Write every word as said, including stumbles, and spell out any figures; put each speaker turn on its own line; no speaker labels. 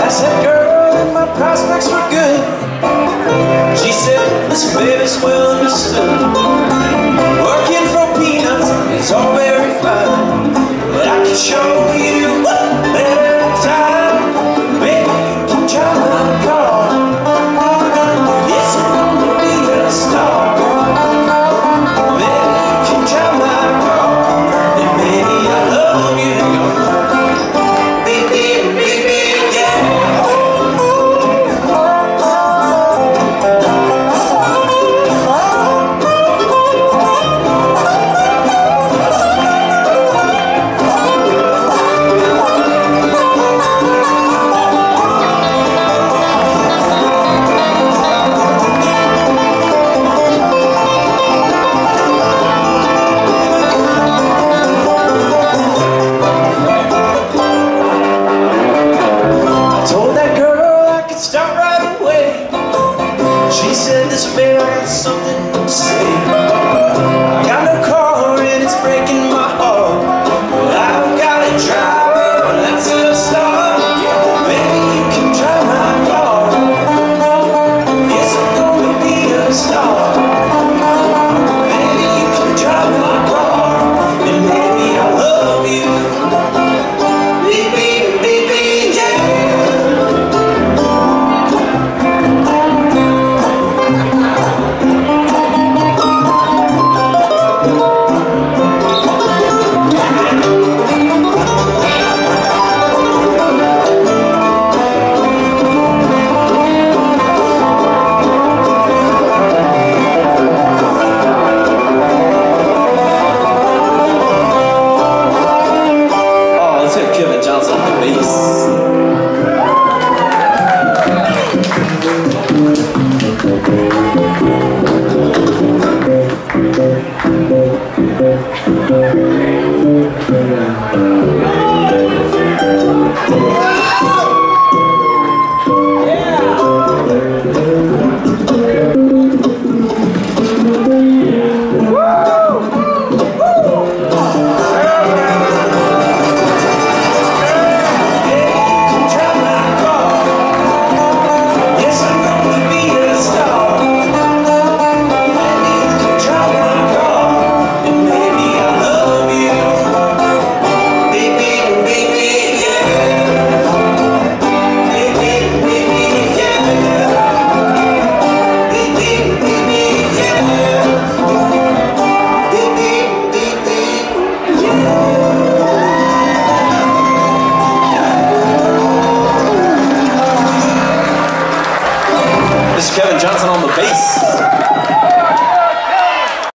asked that girl if my prospects were good. She said, listen baby, it's well understood. Working for peanuts is all very fine, but I can show you better time. Baby, you can drive my car. Yes, I'm gonna be a star. Baby, you can drive my car. And baby, I love you. Baby, baby, yeah. Start right away. She said, listen babe, I got something to say. I got no car and it's breaking my heart, but I've got a driver, that's a start. Baby, you can drive my car. Yes, I'm gonna be a star. Baby, you can drive my car. And baby, I love you. Baby, baby, yeah. Johnstown Folk Fest.